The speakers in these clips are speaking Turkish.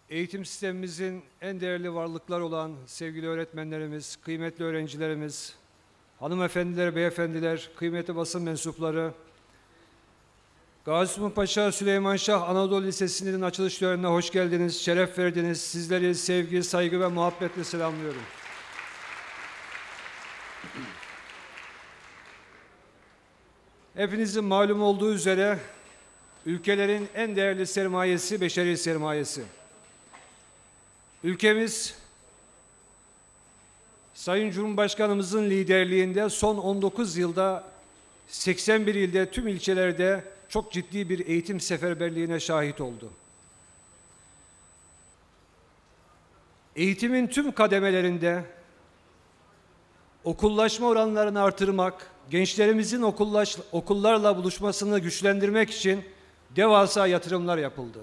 Eğitim sistemimizin en değerli varlıkları olan sevgili öğretmenlerimiz, kıymetli öğrencilerimiz, hanımefendiler, beyefendiler, kıymetli basın mensupları, Gazi Osman Paşa Süleyman Şah Anadolu Lisesi'nin açılış törenine hoş geldiniz, şeref verdiniz. Sizleri sevgi, saygı ve muhabbetle selamlıyorum. Hepinizin malum olduğu üzere ülkelerin en değerli sermayesi beşeri sermayesi. Ülkemiz Sayın Cumhurbaşkanımızın liderliğinde son 19 yılda 81 ilde tüm ilçelerde çok ciddi bir eğitim seferberliğine şahit oldu. Eğitimin tüm kademelerinde okullaşma oranlarını artırmak, gençlerimizin okullarla buluşmasını güçlendirmek için devasa yatırımlar yapıldı.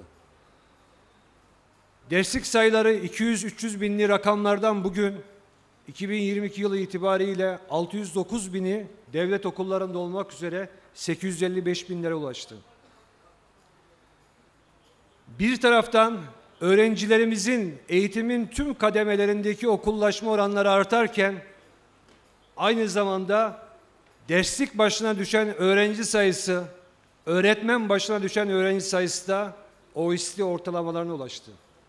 Derslik sayıları 200-300 binli rakamlardan bugün 2022 yılı itibariyle 609 bini devlet okullarında olmak üzere 855 binlere ulaştı. Bir taraftan öğrencilerimizin eğitimin tüm kademelerindeki okullaşma oranları artarken aynı zamanda derslik başına düşen öğrenci sayısı, öğretmen başına düşen öğrenci sayısı da OECD ortalamalarına ulaştı.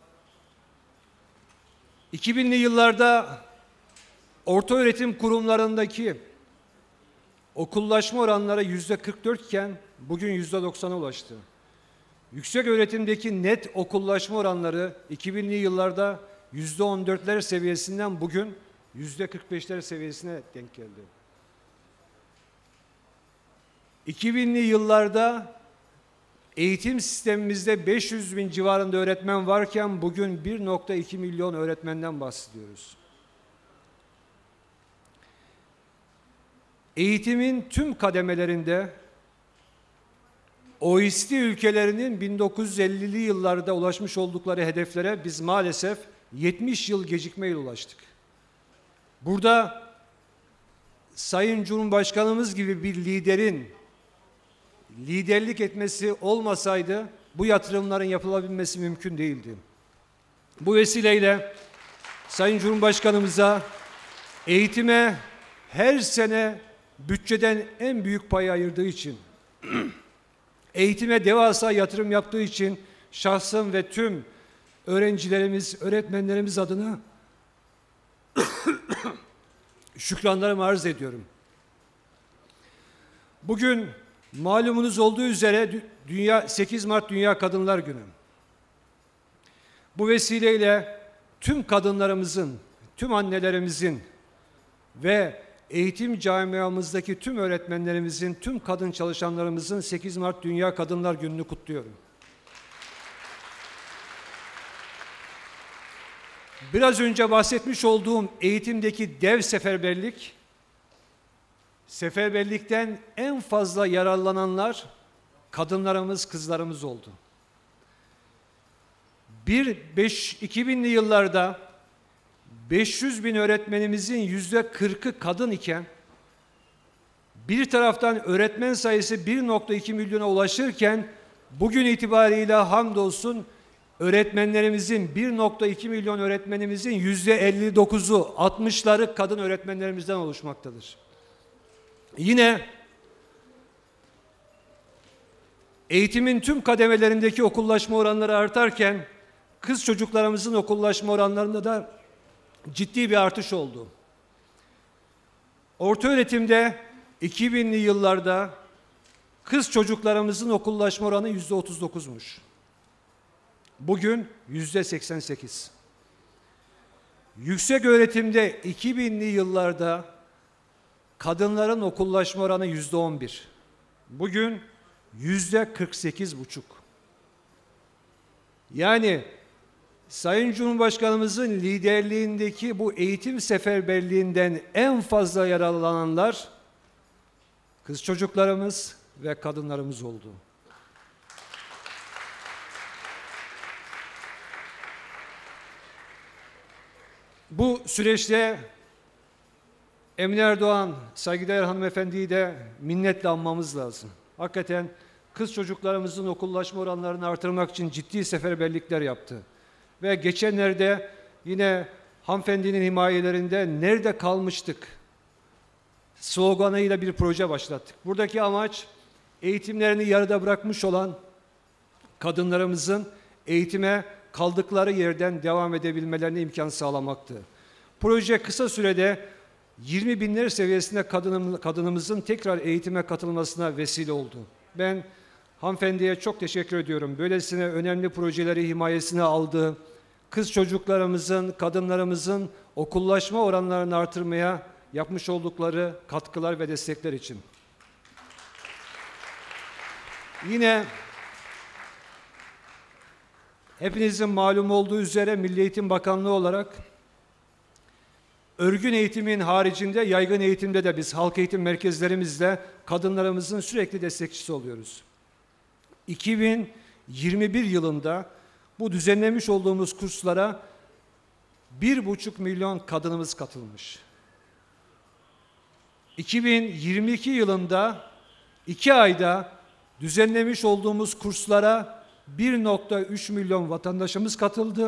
2000'li yıllarda ortaöğretim kurumlarındaki okullaşma oranları %44 iken bugün %90'a ulaştı. Yüksek öğretimdeki net okullaşma oranları 2000'li yıllarda %14'ler seviyesinden bugün %45'ler seviyesine denk geldi. 2000'li yıllarda eğitim sistemimizde 500 bin civarında öğretmen varken bugün 1,2 milyon öğretmenden bahsediyoruz. Eğitimin tüm kademelerinde OECD ülkelerinin 1950'li yıllarda ulaşmış oldukları hedeflere biz maalesef 70 yıl gecikmeyle ulaştık. Burada Sayın Cumhurbaşkanımız gibi bir liderin liderlik etmesi olmasaydı bu yatırımların yapılabilmesi mümkün değildi. Bu vesileyle Sayın Cumhurbaşkanımıza eğitime her sene bütçeden en büyük pay ayırdığı için, eğitime devasa yatırım yaptığı için şahsım ve tüm öğrencilerimiz, öğretmenlerimiz adına şükranlarımı arz ediyorum. Bugün malumunuz olduğu üzere 8 Mart Dünya Kadınlar Günü. Bu vesileyle tüm kadınlarımızın, tüm annelerimizin ve eğitim camiamızdaki tüm öğretmenlerimizin, tüm kadın çalışanlarımızın 8 Mart Dünya Kadınlar Günü'nü kutluyorum. Biraz önce bahsetmiş olduğum eğitimdeki dev seferberlikten en fazla yararlananlar kadınlarımız, kızlarımız oldu. 2000'li yıllarda 500 bin öğretmenimizin %40'ı kadın iken, bir taraftan öğretmen sayısı 1,2 milyona ulaşırken, bugün itibariyle hamdolsun öğretmenlerimizin 1,2 milyon öğretmenimizin %59'u, 60'ları kadın öğretmenlerimizden oluşmaktadır. Yine eğitimin tüm kademelerindeki okullaşma oranları artarken kız çocuklarımızın okullaşma oranlarında da ciddi bir artış oldu. Ortaöğretimde 2000'li yıllarda kız çocuklarımızın okullaşma oranı %39'muş. Bugün %88. Yüksek öğretimde 2000'li yıllarda kadınların okullaşma oranı %11. Bugün %48,5. Yani Sayın Cumhurbaşkanımızın liderliğindeki bu eğitim seferberliğinden en fazla yararlananlar kız çocuklarımız ve kadınlarımız oldu. Bu süreçte Emine Erdoğan, saygıdeğer hanımefendiyi de minnetle anmamız lazım. Hakikaten kız çocuklarımızın okullaşma oranlarını artırmak için ciddi seferberlikler yaptı. Ve geçenlerde yine hanımefendinin himayelerinde "Nerede kalmıştık?" sloganıyla bir proje başlattık. Buradaki amaç eğitimlerini yarıda bırakmış olan kadınlarımızın eğitime kaldıkları yerden devam edebilmelerine imkan sağlamaktı. Proje kısa sürede 20 binler seviyesinde kadınımızın tekrar eğitime katılmasına vesile oldu. Ben hanımefendiye çok teşekkür ediyorum. Böylesine önemli projeleri himayesine aldığı, kız çocuklarımızın, kadınlarımızın okullaşma oranlarını artırmaya yapmış oldukları katkılar ve destekler için. Yine hepinizin malum olduğu üzere Milli Eğitim Bakanlığı olarak örgün eğitimin haricinde yaygın eğitimde de biz halk eğitim merkezlerimizle kadınlarımızın sürekli destekçisi oluyoruz. 2021 yılında bu düzenlemiş olduğumuz kurslara 1,5 milyon kadınımız katılmış. 2022 yılında 2 ayda düzenlemiş olduğumuz kurslara 1,3 milyon vatandaşımız katıldı.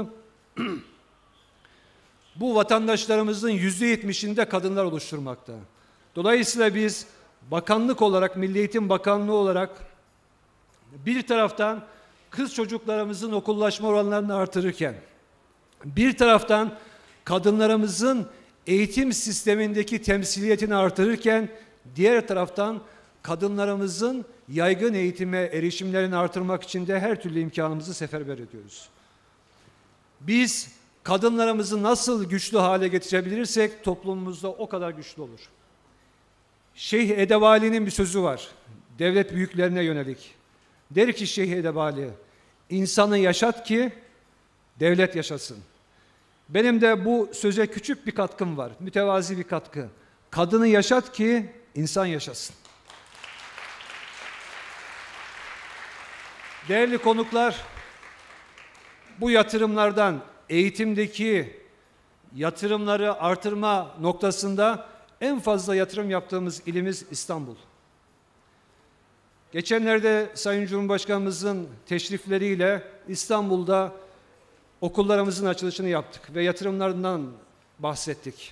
Bu vatandaşlarımızın %70'inde kadınlar oluşturmakta. Dolayısıyla biz bakanlık olarak, Milli Eğitim Bakanlığı olarak bir taraftan kız çocuklarımızın okullaşma oranlarını artırırken, bir taraftan kadınlarımızın eğitim sistemindeki temsiliyetini artırırken, diğer taraftan kadınlarımızın yaygın eğitime erişimlerini artırmak için de her türlü imkanımızı seferber ediyoruz. Biz kadınlarımızı nasıl güçlü hale getirebilirsek toplumumuzda o kadar güçlü olur. Şeyh Edebali'nin bir sözü var, devlet büyüklerine yönelik. Der ki Şeyh Edebali, "İnsanı yaşat ki devlet yaşasın." Benim de bu söze küçük bir katkım var, mütevazi bir katkı. Kadını yaşat ki insan yaşasın. Değerli konuklar, bu yatırımlardan, eğitimdeki yatırımları artırma noktasında en fazla yatırım yaptığımız ilimiz İstanbul. Geçenlerde Sayın Cumhurbaşkanımızın teşrifleriyle İstanbul'da okullarımızın açılışını yaptık ve yatırımlarından bahsettik.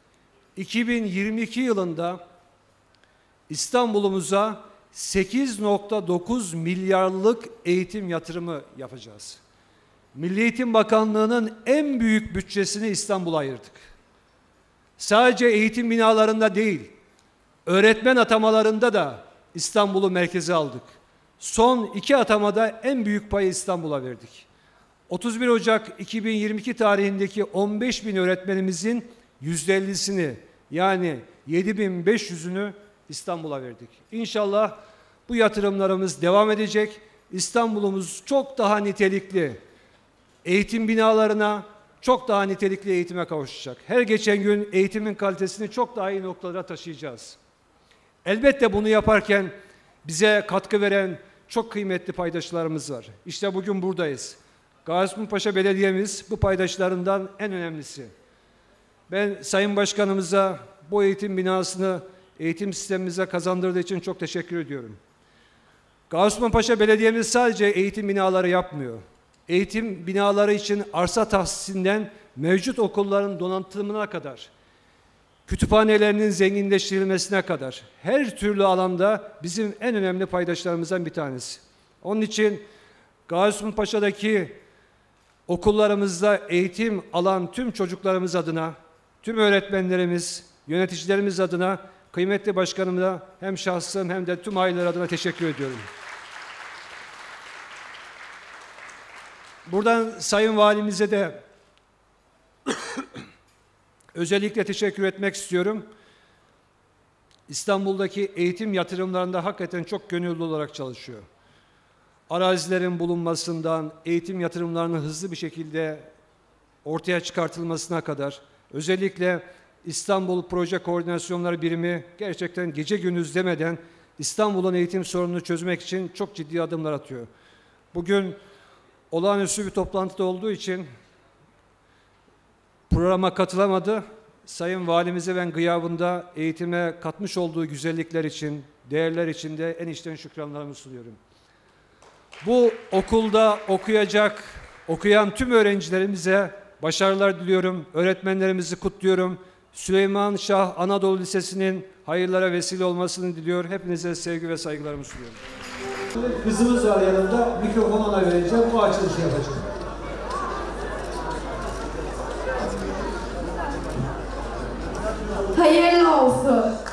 2022 yılında İstanbul'umuza 8,9 milyarlık eğitim yatırımı yapacağız. Milli Eğitim Bakanlığı'nın en büyük bütçesini İstanbul'a ayırdık. Sadece eğitim binalarında değil, öğretmen atamalarında da İstanbul'u merkeze aldık. Son 2 atamada en büyük payı İstanbul'a verdik. 31 Ocak 2022 tarihindeki 15 bin öğretmenimizin %50'sini yani 7.500'ünü İstanbul'a verdik. İnşallah bu yatırımlarımız devam edecek. İstanbul'umuz çok daha nitelikli eğitim binalarına, çok daha nitelikli eğitime kavuşacak. Her geçen gün eğitimin kalitesini çok daha iyi noktalara taşıyacağız. Elbette bunu yaparken bize katkı veren çok kıymetli paydaşlarımız var. İşte bugün buradayız. Gaziosmanpaşa Belediye'miz bu paydaşlarından en önemlisi. Ben Sayın Başkanımıza bu eğitim binasını eğitim sistemimize kazandırdığı için çok teşekkür ediyorum. Gaziosmanpaşa Belediye'miz sadece eğitim binaları yapmıyor. Eğitim binaları için arsa tahsisinden mevcut okulların donatımına kadar, kütüphanelerinin zenginleştirilmesine kadar her türlü alanda bizim en önemli paydaşlarımızdan bir tanesi. Onun için Gaziosmanpaşa'daki okullarımızda eğitim alan tüm çocuklarımız adına, tüm öğretmenlerimiz, yöneticilerimiz adına kıymetli başkanımla hem şahsım hem de tüm aileler adına teşekkür ediyorum. Buradan Sayın Valimize de özellikle teşekkür etmek istiyorum. İstanbul'daki eğitim yatırımlarında hakikaten çok gönüllü olarak çalışıyor. Arazilerin bulunmasından, eğitim yatırımlarının hızlı bir şekilde ortaya çıkartılmasına kadar, özellikle İstanbul Proje Koordinasyonları Birimi gerçekten gece gündüz demeden İstanbul'un eğitim sorununu çözmek için çok ciddi adımlar atıyor. Bugün olağanüstü bir toplantıda olduğu için programa katılamadı. Sayın Valimize ben gıyabında eğitime katmış olduğu güzellikler için, değerler için de en içten şükranlarımı sunuyorum. Bu okulda okuyacak Okuyan tüm öğrencilerimize başarılar diliyorum. Öğretmenlerimizi kutluyorum. Süleyman Şah Anadolu Lisesi'nin hayırlara vesile olmasını diliyor. Hepinize sevgi ve saygılarımı sunuyorum. Kızımız var yanımda. Mikrofonu ona vereceğim. Bu açılışı yapacak. Hayırlı olsun.